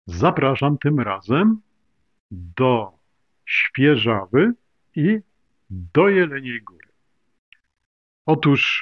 Zapraszam tym razem do Świeżawy i do Jeleniej Góry. Otóż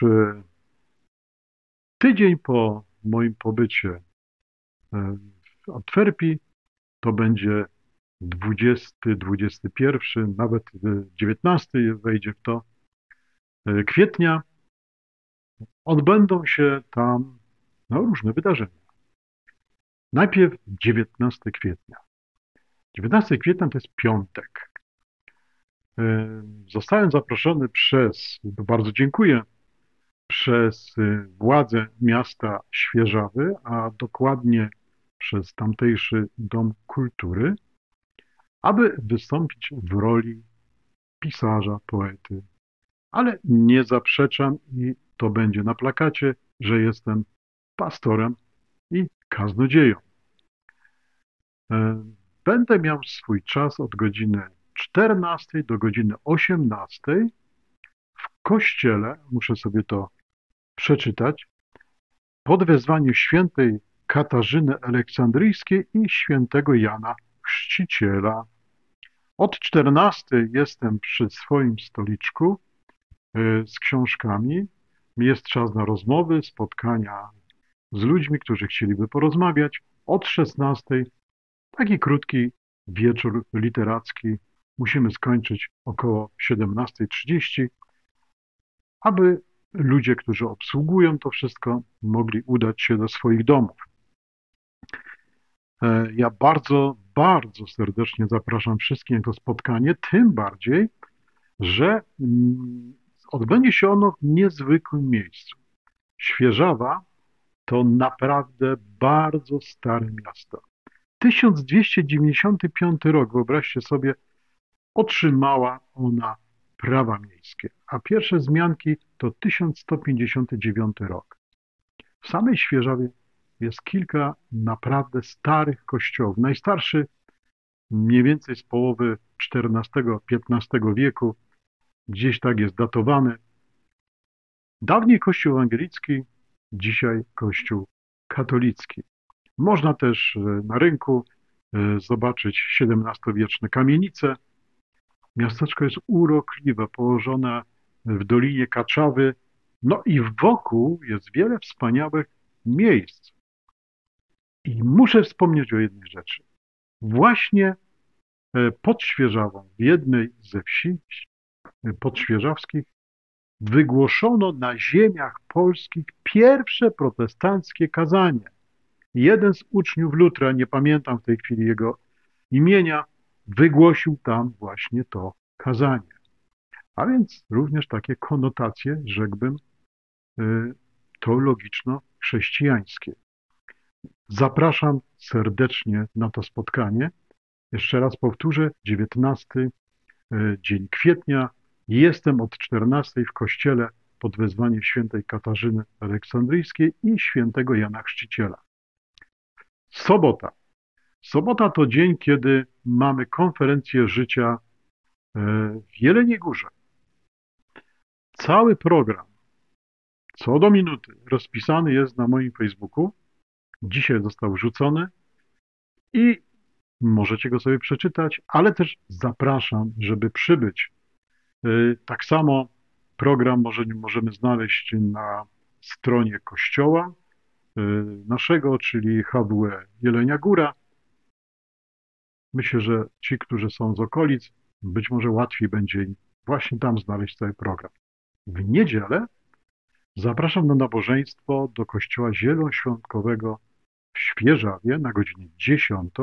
tydzień po moim pobycie w Antwerpii, to będzie 20, 21, nawet 19 wejdzie w to kwietnia, odbędą się tam różne wydarzenia. Najpierw 19 kwietnia. 19 kwietnia to jest piątek. Zostałem zaproszony bardzo dziękuję, przez władze miasta Świeżawy, a dokładnie przez tamtejszy Dom Kultury, aby wystąpić w roli pisarza, poety. Ale nie zaprzeczam i to będzie na plakacie, że jestem pastorem i kaznodzieją. Będę miał swój czas od godziny 14 do godziny 18 w kościele, muszę sobie to przeczytać, pod wezwaniem świętej Katarzyny Aleksandryjskiej i świętego Jana Chrzciciela. Od 14 jestem przy swoim stoliczku z książkami. Jest czas na rozmowy, spotkania z ludźmi, którzy chcieliby porozmawiać. Od 16 taki krótki wieczór literacki. Musimy skończyć około 17:30, aby ludzie, którzy obsługują to wszystko, mogli udać się do swoich domów. Ja bardzo, bardzo serdecznie zapraszam wszystkich na to spotkanie, tym bardziej, że odbędzie się ono w niezwykłym miejscu. Świeżawa to naprawdę bardzo stare miasto. 1295 rok, wyobraźcie sobie, otrzymała ona prawa miejskie, a pierwsze wzmianki to 1159 rok. W samej Świeżawie jest kilka naprawdę starych kościołów. Najstarszy mniej więcej z połowy XIV-XV wieku, gdzieś tak jest datowany. Dawniej kościół ewangelicki, dzisiaj kościół katolicki. Można też na rynku zobaczyć XVII-wieczne kamienice. Miasteczko jest urokliwe, położone w Dolinie Kaczawy, no i wokół jest wiele wspaniałych miejsc. I muszę wspomnieć o jednej rzeczy. Właśnie pod Świeżawą, w jednej ze wsi podświeżawskich, wygłoszono na ziemiach polskich pierwsze protestanckie kazanie. Jeden z uczniów Lutra, nie pamiętam w tej chwili jego imienia, wygłosił tam właśnie to kazanie. A więc również takie konotacje, rzekłbym, teologiczno-chrześcijańskie. Zapraszam serdecznie na to spotkanie. Jeszcze raz powtórzę, 19 dzień kwietnia. Jestem od 14 w kościele pod wezwaniem świętej Katarzyny Aleksandryjskiej i świętego Jana Chrzciciela. Sobota. Sobota to dzień, kiedy mamy konferencję życia w Jeleniej Górze. Cały program, co do minuty, rozpisany jest na moim Facebooku. Dzisiaj został wrzucony i możecie go sobie przeczytać, ale też zapraszam, żeby przybyć. Tak samo program możemy znaleźć na stronie kościoła naszego, czyli HWE Jelenia Góra. Myślę, że ci, którzy są z okolic, być może łatwiej będzie im właśnie tam znaleźć cały program. W niedzielę zapraszam na nabożeństwo do kościoła zielonoświątkowego w Świeżawie na godzinę 10.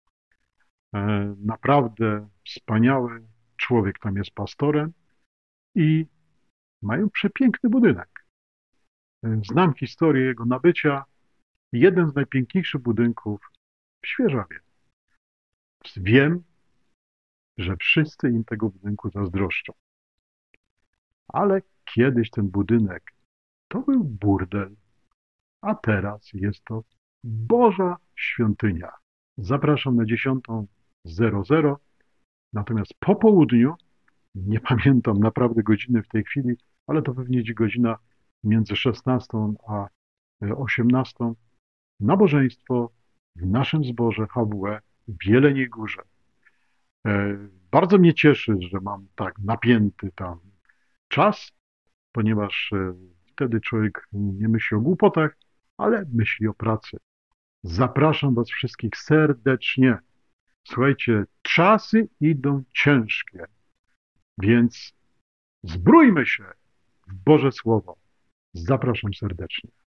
Naprawdę wspaniały człowiek tam jest pastorem i mają przepiękny budynek. Znam historię jego nabycia. Jeden z najpiękniejszych budynków w Świeżawie. Wiem, że wszyscy im tego budynku zazdroszczą. Ale kiedyś ten budynek to był burdel, a teraz jest to Boża świątynia. Zapraszam na 10:00, natomiast po południu, nie pamiętam naprawdę godziny w tej chwili, ale to pewnie godzina między 16 a 18, nabożeństwo w naszym zborze HWE w Jeleniej Górze. Bardzo mnie cieszy, że mam tak napięty tam czas, ponieważ wtedy człowiek nie myśli o głupotach, ale myśli o pracy. Zapraszam Was wszystkich serdecznie. Słuchajcie, czasy idą ciężkie, więc zbrójmy się w Boże Słowo. Zapraszam serdecznie.